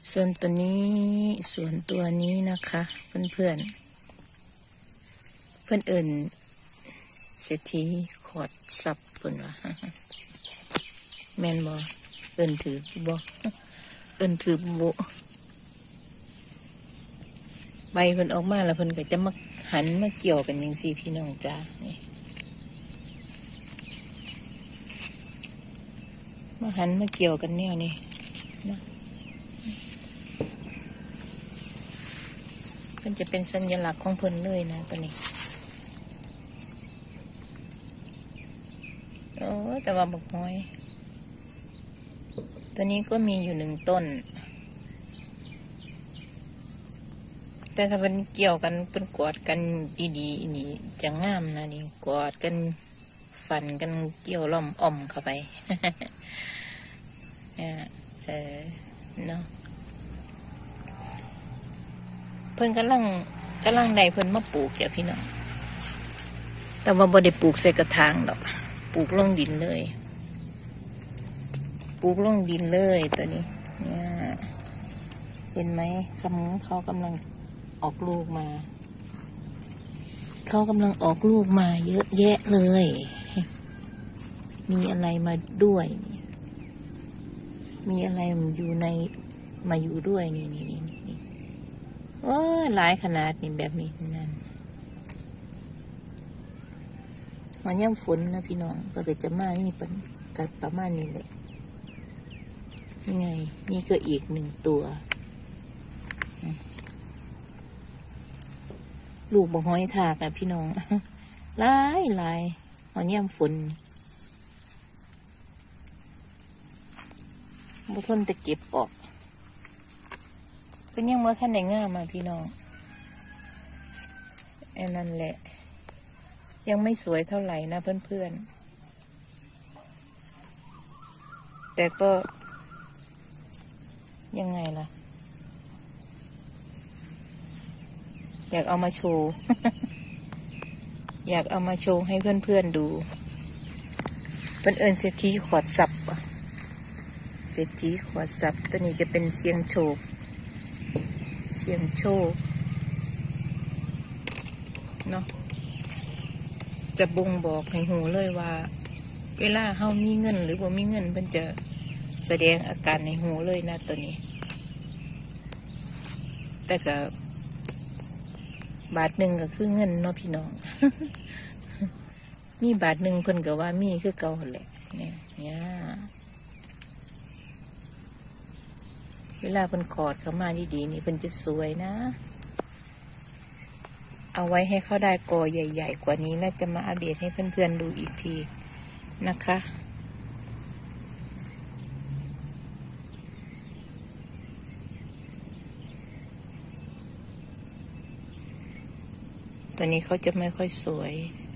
ส่วนตัวนี้นะคะเพื่อนเอิ่นเศรษฐีขอดซับเพิ่นว่าแม่นบ่เอิ่นถือบ่ใบเพิ่นออกมาแล้วเพิ่นก็จะมาหันมาเกี่ยวกันจังซี่พี่น้องจ้านี่มาหันมาเกี่ยวกันแนวนี้นะเพิ่นจะเป็นสัญลักษณ์ของเพิ่นเลยนะตัวนี้โอ้แต่ว่าบักน้อยตัวนี้ก็มีอยู่1 ต้นแต่ถ้าเป็นเกี่ยวกันเป็นกอดกันดีๆนี่จะงามนะนี่กอดกันฟันกันเกี่ยวล้อมอ้อมเข้าไปเนาะเพิ่นกำลังได้เพิ่นมาปลูกเดี๋ยวพี่น้องแต่ว่าบ่ได้ปลูกใส่กระถางดอกปลูกลงดินเลยตัวนี้เนี่ยเห็นไหมเขากำลังออกลูกมาเยอะแยะเลยมีอะไรมาด้วยมีอะไรมาอยู่ด้วยนี่โอ้หลายขนาดนี่แบบนี้นั่นมันย่ำฝนนะพี่น้องก็จะมานี่เป็นกัดประมาณนี้เลยนี่ไงนี่ก็อีก1 ตัวลูกบ่ห้อยถากนะพี่น้องหลายมันย่ำฝนบ่ทนจะเก็บออกก็ยังมาขั้นไหนง่ามมาพี่น้องนั่นแหละยังไม่สวยเท่าไหร่นะเพื่อนๆแต่ก็ยังไงล่ะอยากเอามาโชว์ ให้เพื่อนๆดูเป็นเอิญเศรษฐีขอดซับตัวนี้จะเป็นเสียงโชคเนาะจะบ่งบอกให้หูเลยว่าเวลาเฮามีเงินหรือบ่มีเงินมันจะแสดงอาการในหูเลยนะตัวนี้แต่ก็บาทหนึ่งก็คือเงินเนาะพี่น้อง มีบาทหนึ่งเพิ่นก็ว่ามีคือเก่าแหละเนี่ยเวลาเพิ่นขอดเข้ามาดีๆนี่เพิ่นจะสวยนะเอาไว้ให้เขาได้กอใหญ่ๆกว่านี้แล้วจะมาอัปเดตให้เพื่อนๆดูอีกทีนะคะตัวนี้เขาจะไม่ค่อยสวย